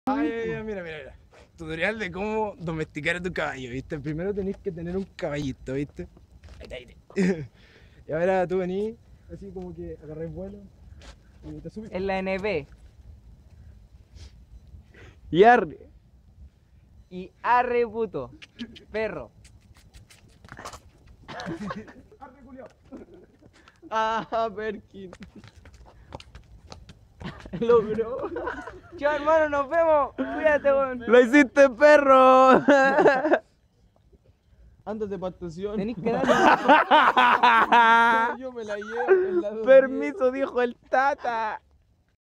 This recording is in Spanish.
Mira. Tutorial de cómo domesticar a tu caballo, ¿viste? Primero tenés que tener un caballito, ¿viste? Ahí. Y ahora tú venís, así como que agarrás vuelo y te subís. En la NB. Y arre. Y arre puto. Perro. ¡Arre, culiao! Ah, Perkin. Logró. Chao, hermano, nos vemos. Cuídate, weón. ¡Lo hiciste, perro! Ándate pa' estación. Tenés que darle. Yo me la llevo en la 210. Permiso, dijo el Tata.